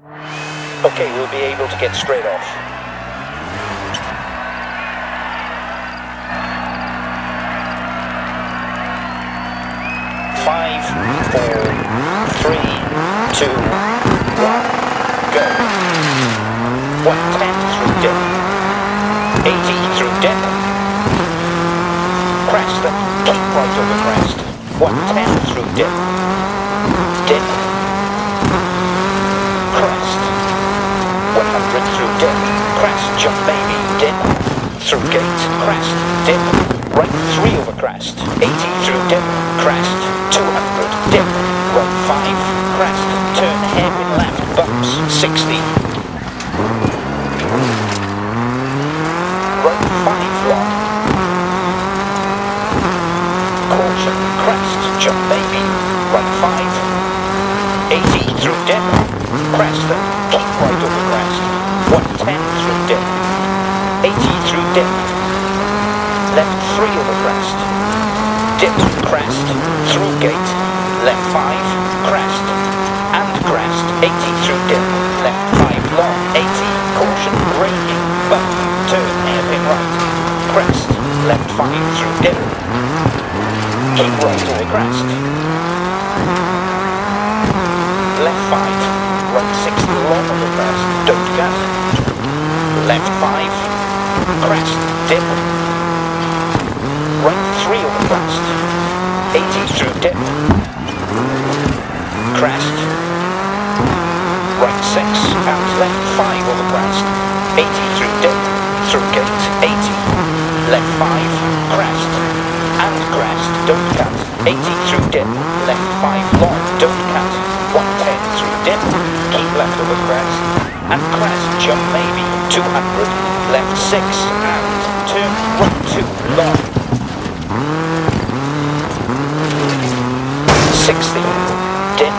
Okay, we'll be able to get straight off. 5, 4, 3, 2, 1, go. 110 through dip. 80 through dip. Crest and keep right over crest. 110 through dip. Dip. Crest. 100 through dip. Crest, jump baby, dip. Through gate, crest, dip. Right 3 over crest. 80 through dip. Crest. 200, dip. Right 5, crest. Turn hairpin left, bumps. 60. Right 5 long. Caution, crest, jump baby. Right 5. 80 through dip. Crest and keep right over crest. 110 through dip. 80 through dip. Left 3 over crest. Dip, crest, through gate. Left 5, crest. And crest. 80 through dip. Left 5 long. 80. Caution, braking. Bump. Turn hairpin right. Crest. Left 5 through dip. Keep right over crest. Left 5. Right 60 long over crest. Don't cut. Left 5. Crest. Dip. Right 3 over crest. 80 through dip. Crest. Right 6 and left 5 over crest. 80 through dip. Through gate. 80. Left 5. Crest. And crest. Don't cut. 80 through dip. Left 5 long. Don't cut. 110 through dip. Keep left over crest. And crest. Jump maybe. 200. Left 6 and turn right 2 long. 60. Dip.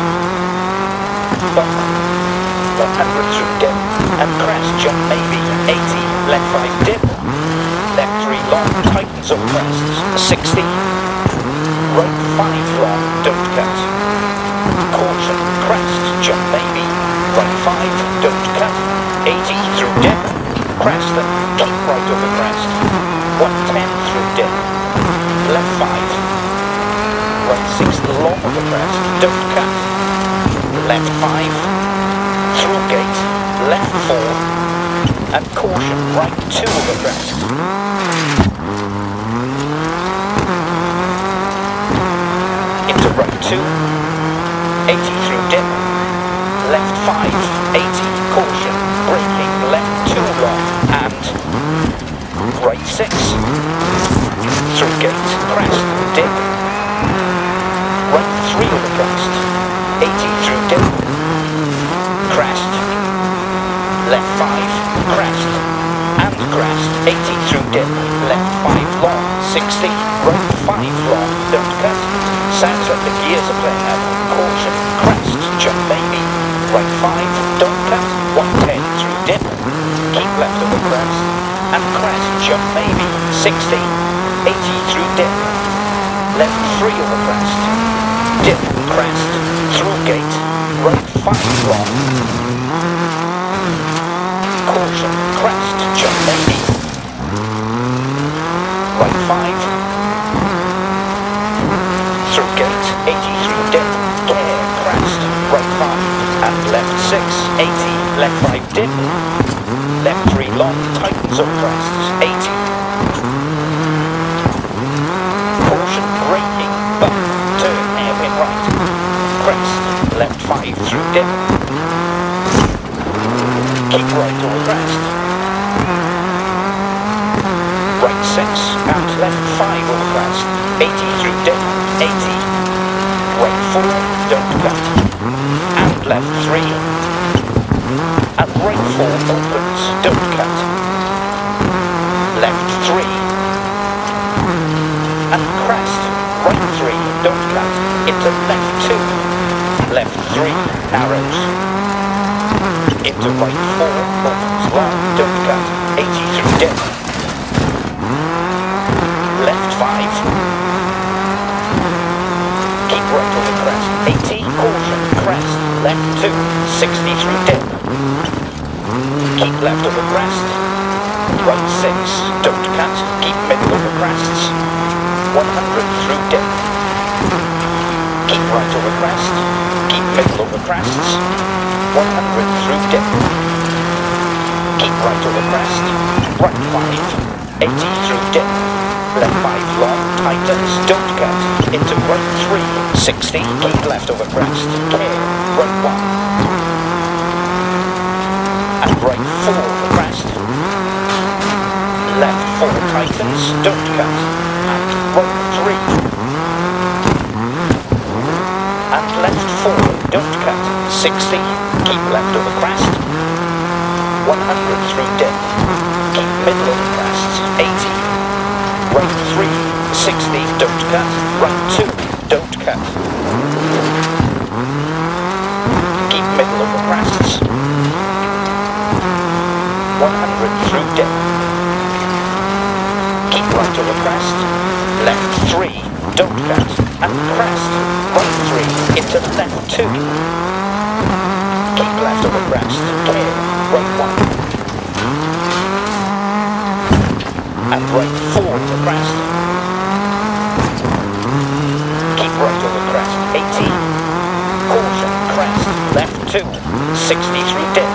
Bump. 100 through dip. And crest. Jump maybe. 80. Left 5 dip. Left 3 long. Tightens over crests. 60. Right 5 long. Don't cut. Caution. Crest. Jump maybe. Right 5. Don't cut. 80 through dip. Crest and keep right over crest. 110 through dip. Left 5. Right 6 long over crest. Don't cut. Left 5. Through gate. Left 4. And caution. Right 2 over crest. Into right 2. 80 through dip. Left 5. 80. Caution. Braking. Left 2 long. And right 6. Through gate. Crest. Dip. Right 3 over crest. 80 through dip. Crest. Left 5. Crest. And crest. 80 through dip. Left 5 long. 60. Right 5 long. Don't cut. Sounds like the gears are playing up. Caution. Crest. Jump maybe. Right 5. Don't cut. 110 through dip. Keep left over crest. And crest. Jump maybe. 60. 80 through dip. Left 3 over crest. Dip. Crest. Through gate. Right 5 long. Caution. Crest. Jump maybe. Right 5. Through gate. 80 through dip. Care. Crest. Right 5. And left 6. 80. Left 5 dip. Left 3 long. Tightens over crests. 80. Caution. Braking. Bump. Turn hairpin right. Crest. Left 5 through dip. Keep right over crest. Right 6 and left 5 over crest. 80 through dip. 80. Right 4. Don't cut. And left 3. And right 4 opens. Don't cut. Left 3. And crest. Right 3. Don't cut. Into left 2. Left 3. Narrows. Into right 4. Opens long. Don't cut. 80 through dip. Left 5. Keep right over crest. 80. Caution. Crest. Left 2. 60 through dip. Keep left over crest. Right 6, don't cut. Keep middle over crests. 100 through dip. Keep right over crest. Keep middle over crests. 100 through dip. Keep right over crest. Right 5, 80 through dip. Left 5 long, tightens, don't cut. Into right 3, 60. Keep left over crest. Care, right 1. And right 4 over crest. Left 4 tightens, don't cut. And right 3. And left 4, don't cut. 60, keep left over crest. 100 through dip. Keep middle over crest. 80. Right 3, 60, don't cut. Right 2, don't cut. Keep middle over crests. 100 through dip. Keep right over crest. Left 3, don't cut. And crest. Right 3, into left 2. Keep left over crest. Clear. Right 1. And right 4 to crest. Keep right over crest. 80. Caution, crest. Left 2. 60 through dip.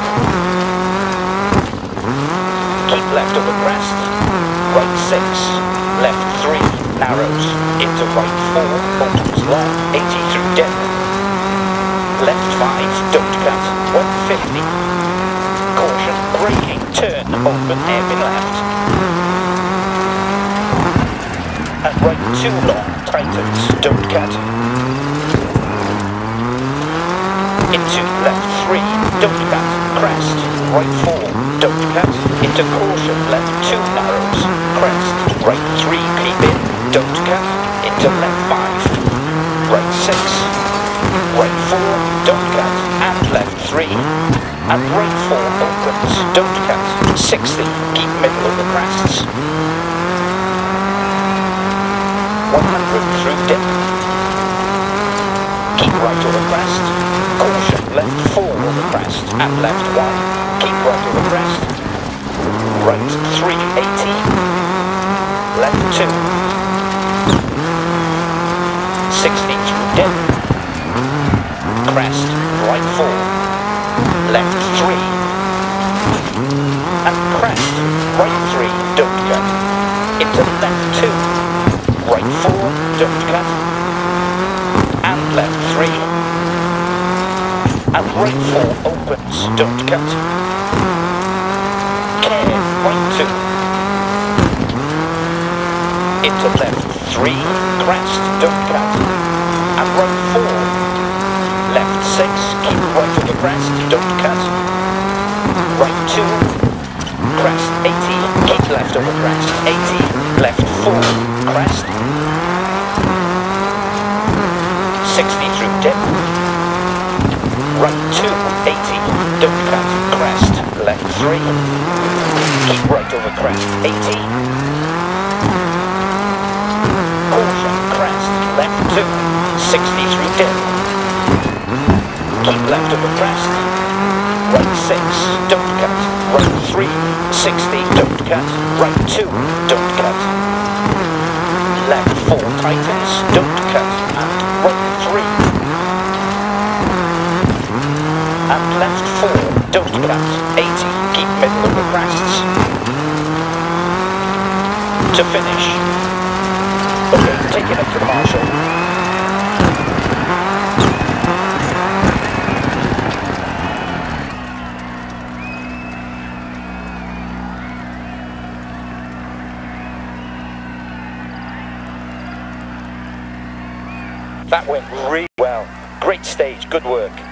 Keep left over crest. Right 6. Left 3. Narrows. Into right 4. Opens long. 80 through dip. Left 5. Don't cut. 150. Caution, braking. Turn. Open. Hairpin left. And right 2 long, tightens, don't cut. Into left 3, don't cut, crest. Right 4, don't cut. Into caution, left 2 narrows, crest. Right 3, keep in, don't cut. Into left 5, right 6. Right 4, don't cut. And left 3. And right 4 opens, don't cut. 60, keep middle over crests. 100 through dip. Keep right over crest. Caution, left 4 over crest. And left 1. Keep right over crest. Right 3, 80. Left 2. 60 through dip. Crest, right 4. Left 3. And crest, right 3, don't cut. Into left 2. Right 4, don't cut. And left 3. And right 4 opens, don't cut. Care, right 2. Into left 3, crest, don't cut. And right 4. Left 6, keep right over crest, don't cut. Right 2. Crest, 80, keep left over crest, 80. Left 4, crest. 60 through dip. Right 2, 80, don't cut, crest. Left 3. Keep right over crest, 80. Caution, crest. Left 2, 60 through dip. Keep left over crest. Right 6, don't cut. Right 3, 60, don't cut. Right 2, don't cut. Left 4 tightens, don't cut. And right 3. And left 4, don't cut. 80, keep middle over crests. To finish. Okay, take it up to Marshall. That went really well. Great stage, good work.